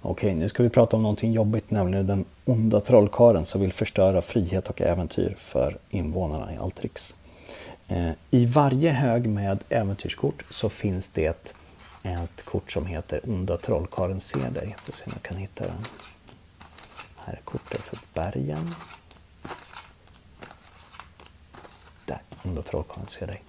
Okej, nu ska vi prata om någonting jobbigt, nämligen den onda trollkarlen som vill förstöra frihet och äventyr för invånarna i Alteryx. I varje hög med äventyrskort så finns det ett kort som heter Onda trollkarlen ser dig. Får se om jag kan hitta den. Här är kortet för bergen. Där, Onda trollkarlen ser dig.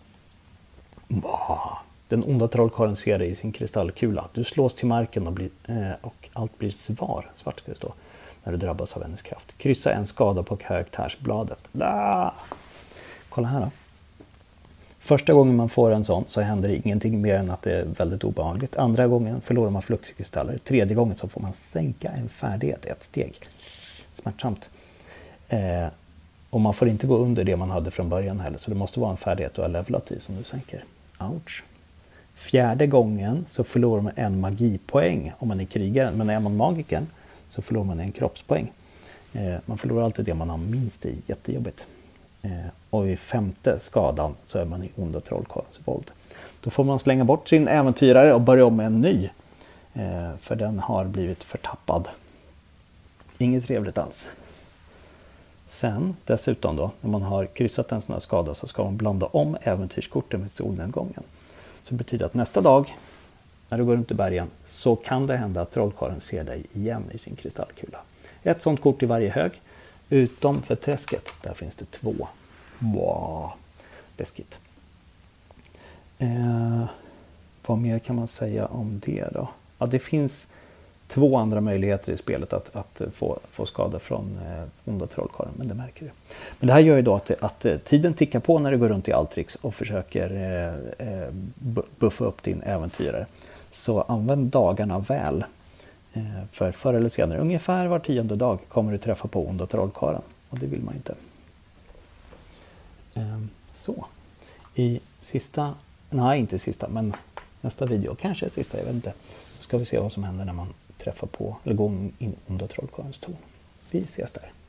Den onda trollkarlen ser dig i sin kristallkula. Du slås till marken och allt blir svart ska det stå, när du drabbas av hennes kraft. Kryssa en skada på karaktärsbladet. Kolla här då. Första gången man får en sån så händer det ingenting mer än att det är väldigt obehagligt. Andra gången förlorar man fluxkristaller. Tredje gången så får man sänka en färdighet ett steg. Smärtsamt. Och man får inte gå under det man hade från början heller. Så det måste vara en färdighet du har levlat i som du sänker. Ouch. Fjärde gången så förlorar man en magipoäng om man är krigaren. Men är man magiken så förlorar man en kroppspoäng. Man förlorar alltid det man har minst i. Jättejobbigt. Och i femte skadan så är man i onda trollkarlens våld. Då får man slänga bort sin äventyrare och börja om med en ny. För den har blivit förtappad. Inget trevligt alls. Sen dessutom då, när man har kryssat en sån här skada så ska man blanda om äventyrskorten med solnedgången. Så det betyder att nästa dag när du går runt i bergen så kan det hända att trollkarlen ser dig igen i sin kristallkula. Ett sånt kort i varje hög. Utom för träsket, där finns det 2. Wow, läskigt. Vad mer kan man säga om det då? Ja, det finns 2 andra möjligheter i spelet att få skada från onda trollkarlen, men det märker du. Men det här gör ju då att tiden tickar på när du går runt i Alteryx och försöker buffa upp din äventyrare. Så använd dagarna väl. För förr eller senare, ungefär var 10:e dag, kommer du träffa på onda trollkarlen. Och det vill man inte. Så. I sista, nej inte sista, men nästa video, kanske sista, jag vet inte. Ska vi se vad som händer när man träffar på, eller går in onda trollkarlens torn. Vi ses där.